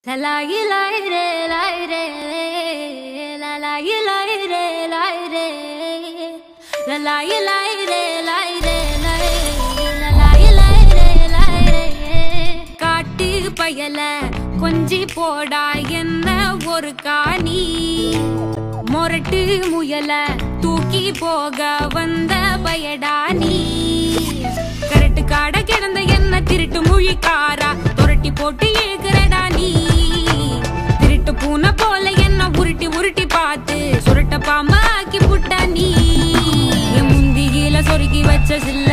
La la ye la re la la ye la re la la ye la re la la ye la re காட்டு பயல கொஞ்சி போடா என்ன ஒரு காணி மொரட்டு முயல தூக்கி போக வந்த பயடா நீ கரட்டு காட கிடந்த என்ன திருட்டு முழிக்காரா தொரட்டி போட்டு இழுக்கிறடா நீ திருட்டு பூனை போல என்ன உருட்டி உருட்டி பார்த்து சுருட்ட பாம்பா ஆக்கி புட்டா நீ என் முந்தியில சொருகி வச்ச சில்ல